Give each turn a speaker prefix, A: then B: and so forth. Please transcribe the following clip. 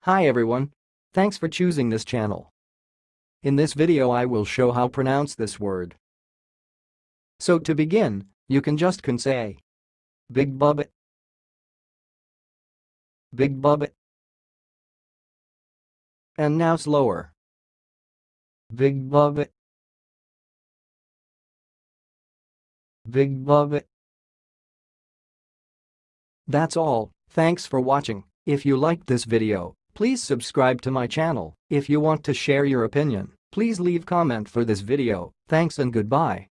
A: Hi everyone. Thanks for choosing this channel. In this video I will show how pronounce this word. So to begin, you can say Bigbuhbuh, Bigbuhbuh. And now slower. Bigbuhbuh, Bigbuhbuh. That's all. Thanks for watching. If you liked this video, please subscribe to my channel. If you want to share your opinion, please leave comment for this video. Thanks and goodbye.